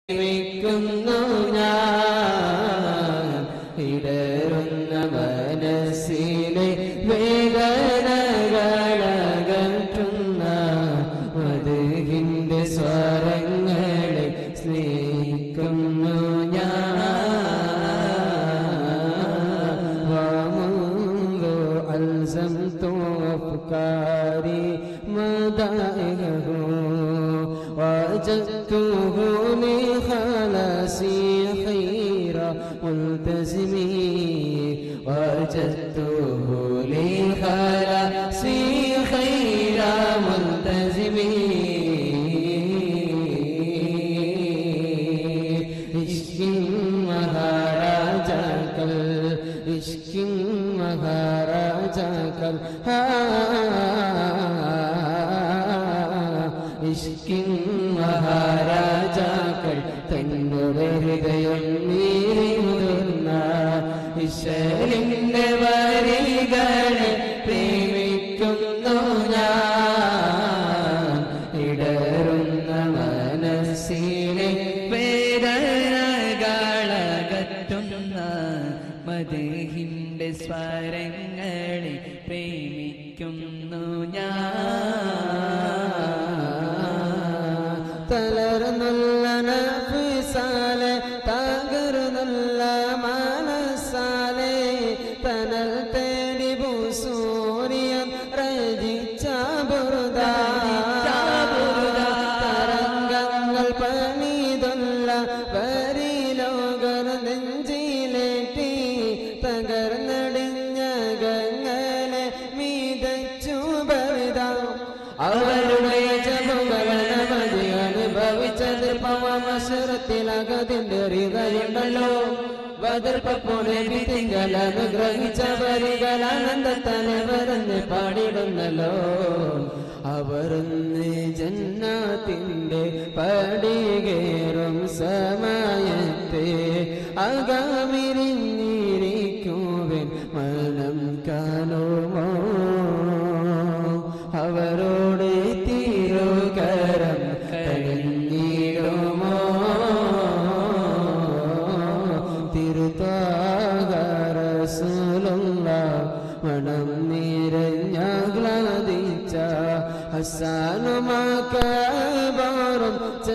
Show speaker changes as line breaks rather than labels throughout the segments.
പ്രേമിക്കുന്നു ഞാൻ ഇടറുന്ന മനസ്സിലെ വേദനകളകറ്റുന്ന മദ്ഹിന്റെ സ്വരങ്ങളെ സ്നേഹിക്കുന്നു ഞാൻ വമുൻദു അൽസംതു അഫ്കാരി മദാഇഹു وجدته لخلاصي خير ملتزمي وجدته لخلاصي خير ملتزمي عشق مهاراجا کل عشق مهاراجا کل ഇഷ്കിൻ മഹാരാജാക്കൾ തങ്ങളുടെ ഹൃദയം നീറിമുതിർന്ന ഈശ്വരന്റെ വരികളെ പ്രേമിക്കുന്നു ഞാൻ ഇടറുന്ന മനസ്സിലെ വേദനകളകറ്റുന്ന മദ്ഹിന്റെ സ്വരങ്ങളെ പ്രേമിക്കുന്നു ഞാൻ തളർന്നുള്ള നഫ്സാലെ തകർന്നുള്ള മനസ്സാലെ തണൽ തേടി സൂര്യൻ രചിച്ച തരംഗങ്ങൾ പണിതുള്ള വരിലോകർ നെഞ്ചിലേറ്റി തകർന്നടിഞ്ഞ ഗംഗലെ മിതച്ചു ബലിതാം അവരുടെ അനുഭവിച്ചത് പവമസുരത്തിലകതിന്റെ ഹൃദയുണ്ടല്ലോ ബദർപ്പപ്പോടെ തിങ്കൾ അനുഗ്രഹിച്ച വരികൾ ആനന്ദത്തനെ വരന്ന് പാടിടുന്നല്ലോ അവരൊന്ന് ജന്നാത്തിന്റെ പടികേറും സമയത്തെ അകമിരിഞ്ഞിരിക്കുവൻ മനം കാണുമോ അവരോട് തിരുകരം കഴിഞ്ഞിടുമോ തിരുത്വാഹ റസൂലുള്ളാഹ് മണം നിറഞ്ഞാഹ്ലാദിച്ച ഹസ്സാനുമാക്കബറും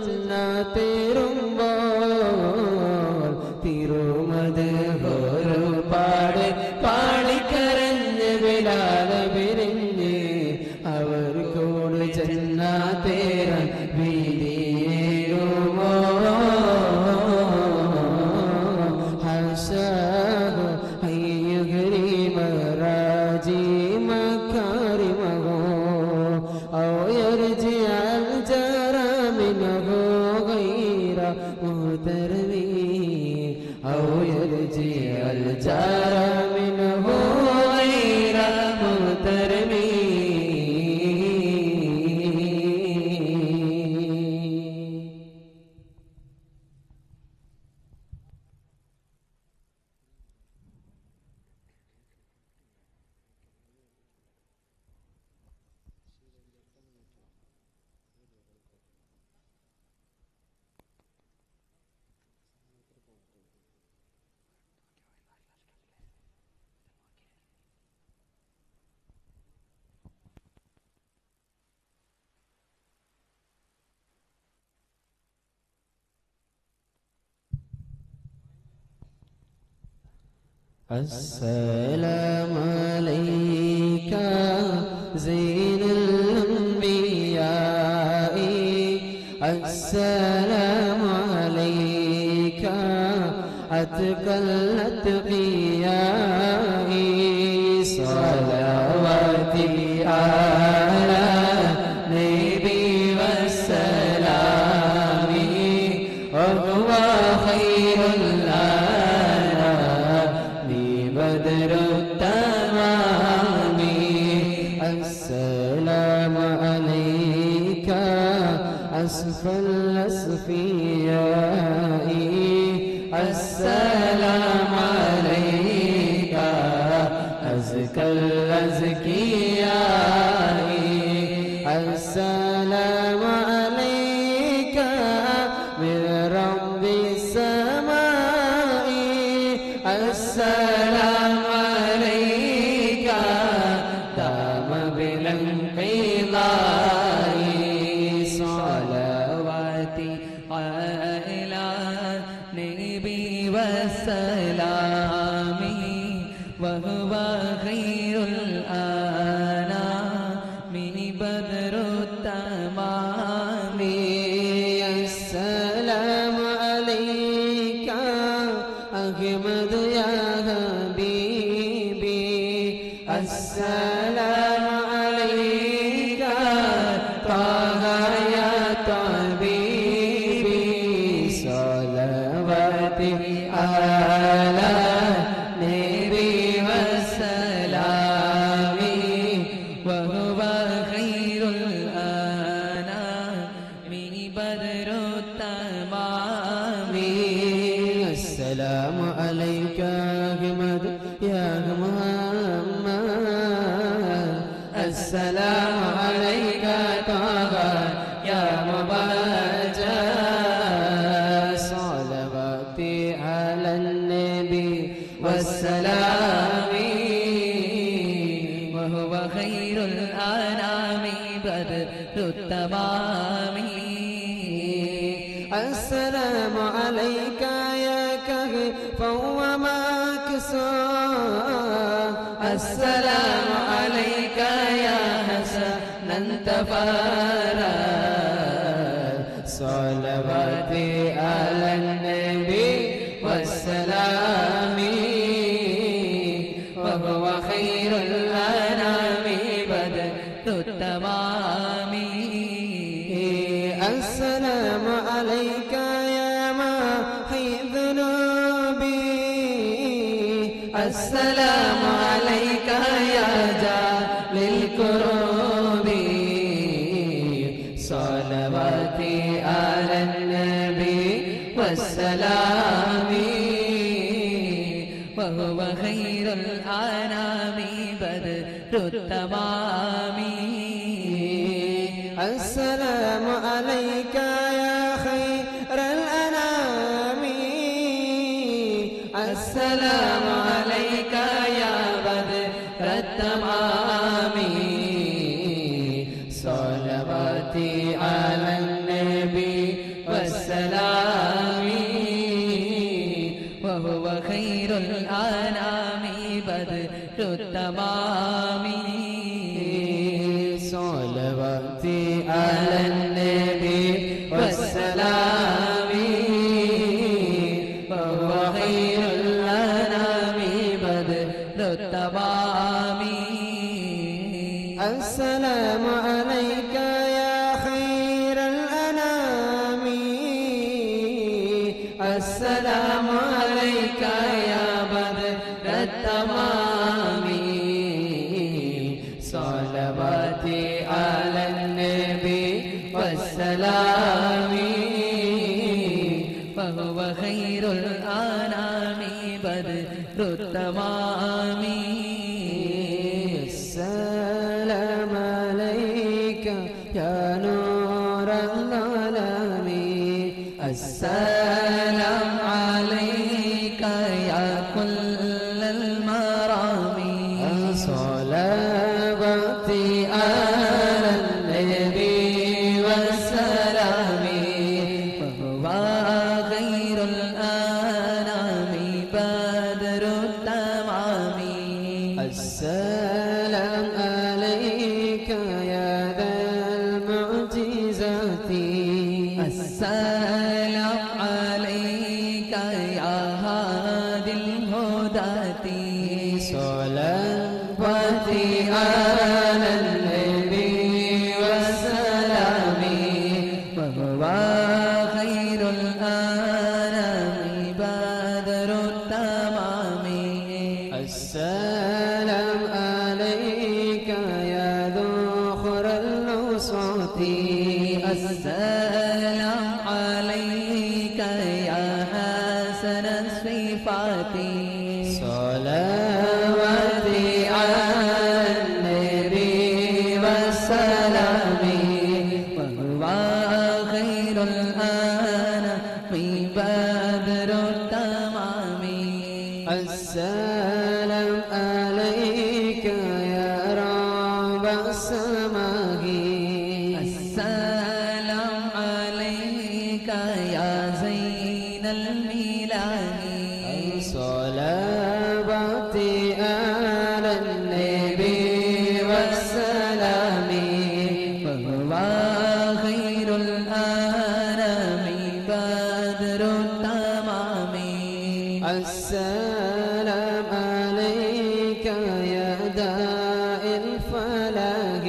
ചെന്നാത്തേറുമ്പോൾ തിരുമദ്ഹോരു പാട് പാടിക്കരഞ്ഞ് ബിലാൽ പിരിഞ്ഞ് അവർ കൂട് ചെന്നാത്തേരാൻ വീതിയേറുമോ ഹശാഹു അയ്യുഗ്രിമ റാജി മകാരിമഹു ഔ യർജിഅൽ ജറാമിനഹു ഗൈറ മുഹ്തറമി ഔ യർജിഅൽ ജറാമിനഹു ഗൈറ മുഹ്തറമി السلام عليك زين الأنبياء السلام عليك أتقى الأتقياء صلواتي على نبي والسلام وهو خير بدر التمام السلام عليك أسف الأسفياء السلام عليك أزكى الأزكياء السلام عليك من رب السلام عليك دام بالانقضاء صلواتي على النبي والسلام وهو خير الأنام بدر التمام السلام عليك أحمد يا حبيبي السلام عليك طه يا طبيبي صلواتي على النبي والسلام وهو خير الأنام بدر التمام السلام عليك أحمد يا محمد السلام عليك طه يا مبارك صلواتي على النبي والسلام وهو خير الأنام بدر التمام السلام عليك يا كهف ومكسى السلام عليك يا حسنا تفارا صلواتي على النبي والسلام وهو خير الأنام بدر التمام السلام عليك يا محي ذنوبي السلام عليك يا جال الكروب صلواتي على النبي والسلام وهو خير الأنام بدر التمام السلام عليك يا خير الأنام السلام عليك يا بدر التمام صلواتي على النبي والسلام وهو خير الأنام بدر التمام صلواتي على النبي والسلام وهو خير الأنام بدر التمام السلام عليك يا خير الأنام السلام عليك يا بدر التمام صلواتي على النبي والسلام وهو خير الأنام بدر التمام السلام عليك يا نور الظلام السلام عليك يا كل المرام صلواتي على النبي والسلام وهو خير الأنام بدر التمام السلام عليك يا ذا المعجزات السلام عليك يا هادي الهداة صلواتي على النبي والسلام وهو خير الأنام بدر التمام السلام عليك يا ذخر النصرة السلام عليك يا حسن الصفات صلواتي على النبي والسلام وهو خير الأنام بدر التمام السلام عليك يا رب السماء السلام عليك يا زين الميلاد صلواتي على النبي والسلام وهو خير الأنام بدر التمام السلام عليك يا داء الفلاح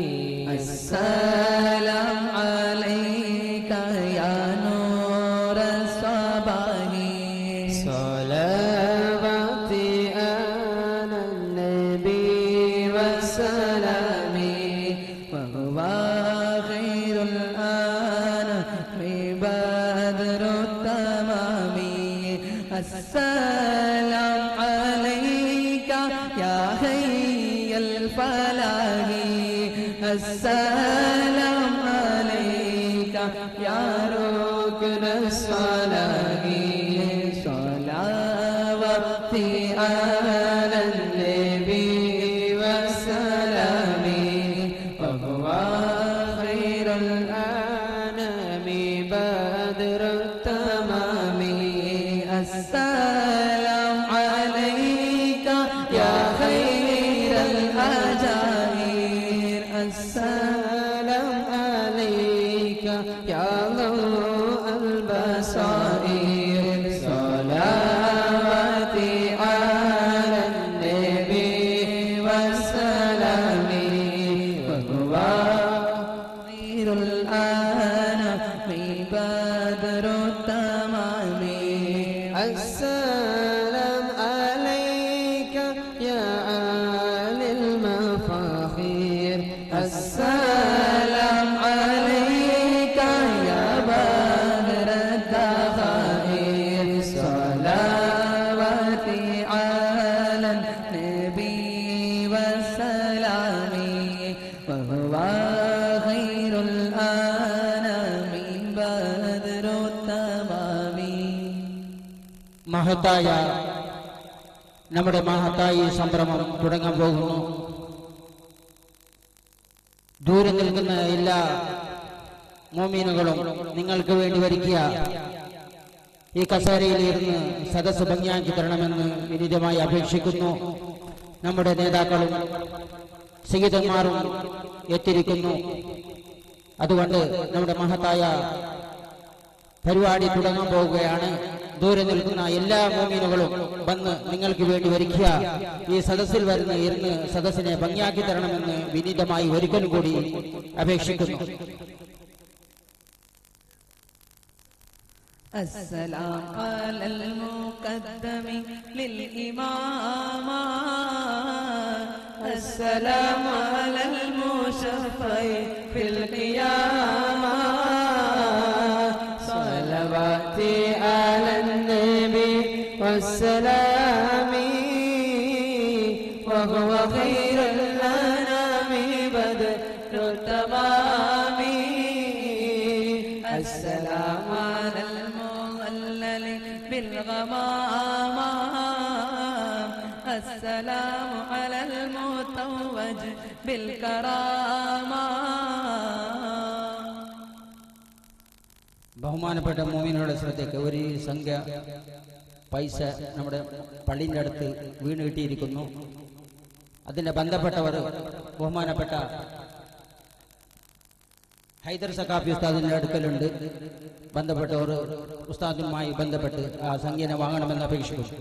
السلام عليك يا نور الصباح صلواتي على النبي والسلام وهو خير الأنام بدر التمام السلام عليك يا حي الفلاح السلام عليك يا ركن الصلاة صلواتي على النبي والسلام وهو خير الأنام بدر التمام السلام عليك يا خير الأجائر السلام عليك يا ضوء البصائر صلواتي على النبي والسلام وهو خير الأنام بدر التمام السلام عليك يا عالي المفاخير السلام عليك يا بدر الدخائر صلواتي على النبي والسلام وهو خير الأنام بدر التمام
മഹത്തായ നമ്മുടെ മഹത്തായ സംരംഭം തുടങ്ങാൻ പോകുന്നു. ദൂരെ നിൽക്കുന്ന എല്ലാ മോമീനുകളും നിങ്ങൾക്ക് വേണ്ടി വരിക്കുക. ഈ കസേരയിൽ ഇരുന്ന് സദസ്സ് ഭംഗിയാക്കി തരണമെന്ന് വിനീതമായി അപേക്ഷിക്കുന്നു. നമ്മുടെ നേതാക്കളും സയ്യിദന്മാരും എത്തിയിരിക്കുന്നു. അതുകൊണ്ട് നമ്മുടെ മഹത്തായ പരിപാടി തുടങ്ങാൻ പോവുകയാണ്. ദൂരെ നിൽക്കുന്ന എല്ലാ മോമീനുകളും വന്ന് നിങ്ങൾക്ക് വേണ്ടി വരിക്കുക. ഈ സദസ്സിൽ വരുന്ന ഇരുന്ന് സദസ്സിനെ ഭംഗിയാക്കി തരണമെന്ന് വിനീതമായി ഒരിക്കലും കൂടി അപേക്ഷിക്കുന്നു.
السلام على المقدم للإمام السلام على المشفع في القيامة صلواتي على النبي والسلام وهو خير الأنام بدر التمام السلام على المهلل بالغمامة السلام على المتوج بالكرامة
ബഹുമാനപ്പെട്ട മോമിനുകളുടെ ശ്രദ്ധയ്ക്ക് ഒരു സംഖ്യ പൈസ നമ്മുടെ പള്ളിൻ്റെ അടുത്ത് വീണ് കിട്ടിയിരിക്കുന്നു. അതിൻ്റെ ബന്ധപ്പെട്ടവർ ബഹുമാനപ്പെട്ട ഹൈദർ സഖാഫി ഉസ്താദിൻ്റെ അടുക്കലുണ്ട്. ബന്ധപ്പെട്ടവർ ഉസ്താദുമായി ബന്ധപ്പെട്ട് ആ സംഖ്യനെ വാങ്ങണമെന്ന് അപേക്ഷിക്കുന്നു.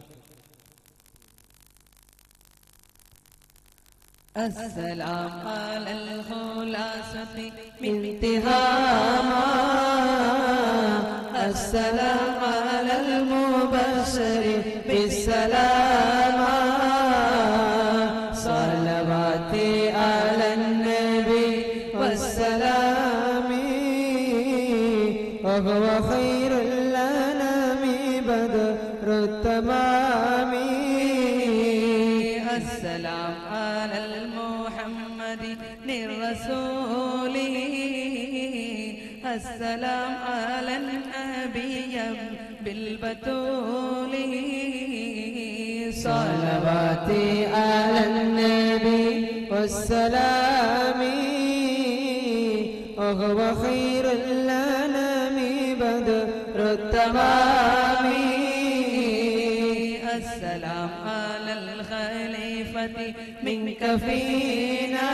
السلام على الخلاصة من تهاما السلام على المبشر بالسلام صلواتي على النبي والسلام وهو خير الأنام بدر التمام السلام على المحمد الرسول السلام على النبي بالبتول صلواتي على النبي والسلام وهو خير الأنام بدر التمام السلام على الخليفة منك فينا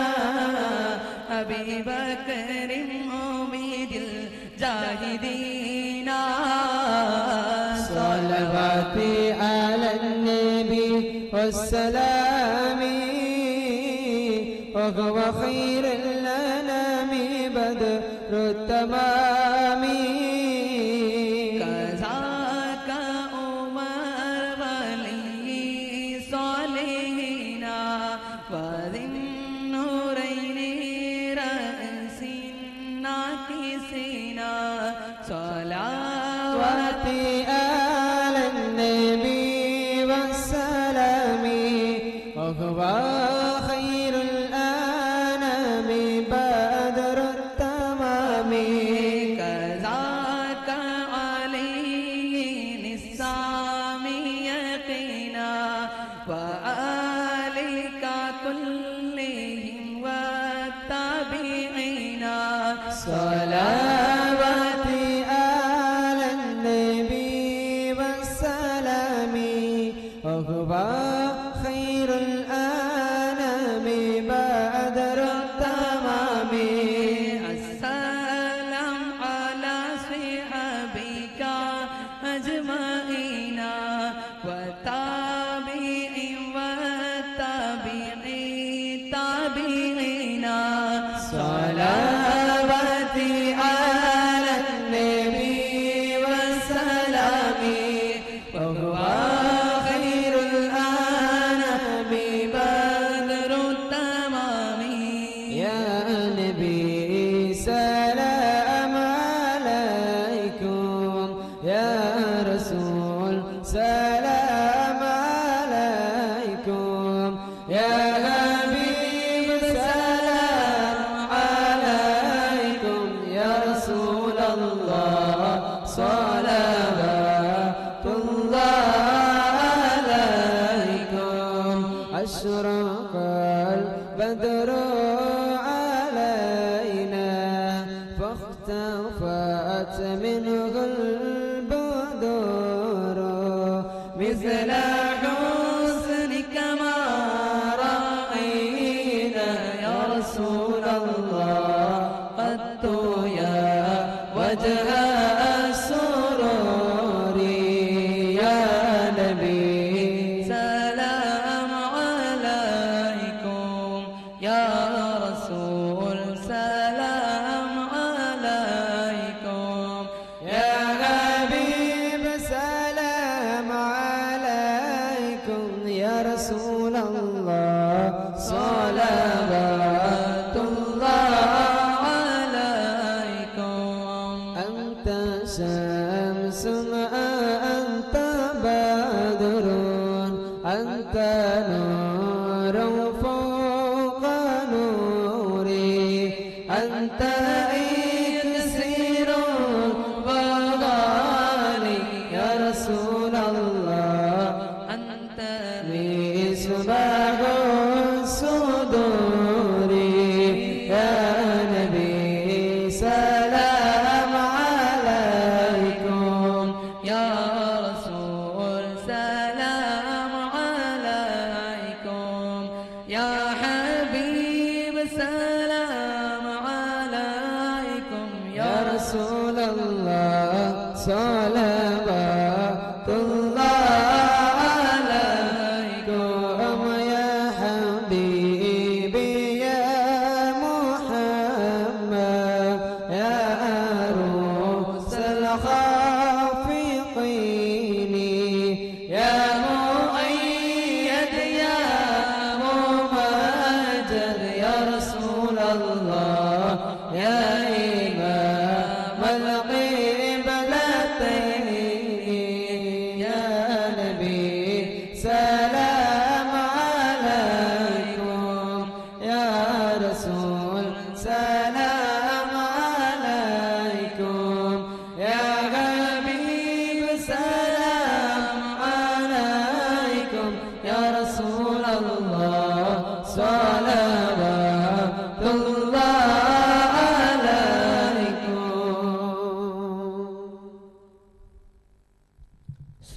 أبي بكر أميد الجاهدين صلواتي على النبي والسلام وهو خير الأنام بدر التمام كذاك عمر ولي صالحين وذي النورين رأس الناكسين صلواتي على النبي والسلام وهو خير الأنام بدر التمام كذاك علي السام يقينا وآلك كلهم والتابعين صلواتي على النبي والسلام وهو خير الأنام بدر التمام السلام على صحابك أجمعين والتابعين والتابعين تابعين صلواتي على النبي والسلام وهو خير الأنام بدر التمام يا نبي سلام عليكم يا رسول سلام عليكم يا حبيب سلام عليكم يا رسول الله صلوات الله عليكم أشرق البدر علينا فاختفت منه البدور مثل حسنك ما رأينا يا رسول الله قد يا وجه السرور يا نبي سلام عليكم يا رسول سلام عليكم يا حبيب سلام عليكم يا رسول الله صلوات الله عليكم أنت شمس أنت بدر أنت نور فوق نوري أنت إكسير وغالي يا رسول الله أنت مصباح الصدور يا نبي سلام عليكم يا رسول سلام عليكم يا حبيب سلام عليكم يا رسول الله صلوات الله عليكم يا حبيبي يا محمد يا عروس الخافقين يا مؤيد يا ممجد يا رسول الله يا إمام القبلتين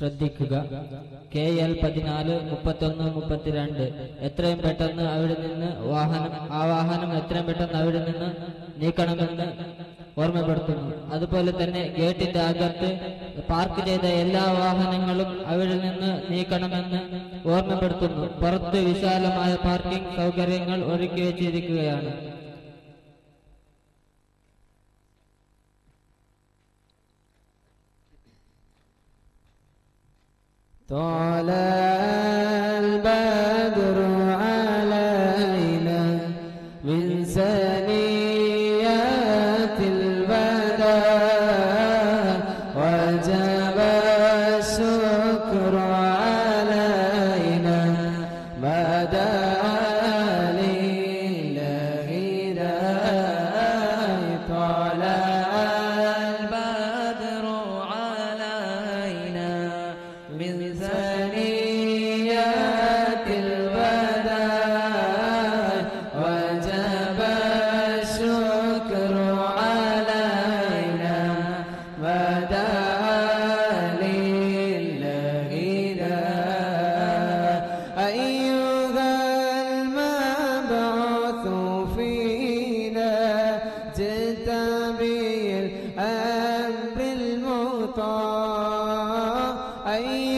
ശ്രദ്ധിക്കുക. KL 14 31 32. എത്രയും പെട്ടെന്ന് അവിടെ നിന്ന് വാഹനം എത്രയും പെട്ടെന്ന് അവിടെ നിന്ന് നീക്കണമെന്ന് ഓർമ്മപ്പെടുത്തുന്നു. അതുപോലെ തന്നെ ഗേറ്റിന്റെ അകത്ത് പാർക്ക് ചെയ്ത എല്ലാ വാഹനങ്ങളും അവിടെ നിന്ന് നീക്കണമെന്ന് ഓർമ്മപ്പെടുത്തുന്നു. പുറത്ത് വിശാലമായ പാർക്കിംഗ് സൗകര്യങ്ങൾ ഒരുക്കി വെച്ചിരിക്കുകയാണ്.
طلع البدر علينا من ثنيات الوداع وجب الشكر علينا ما دعا لله داعي. طلع البدر علينا من ثنيات الوداع وجب الشكر علينا ما دعا لله داعي. أيها المبعوث فينا جئت بالأمر المطاع.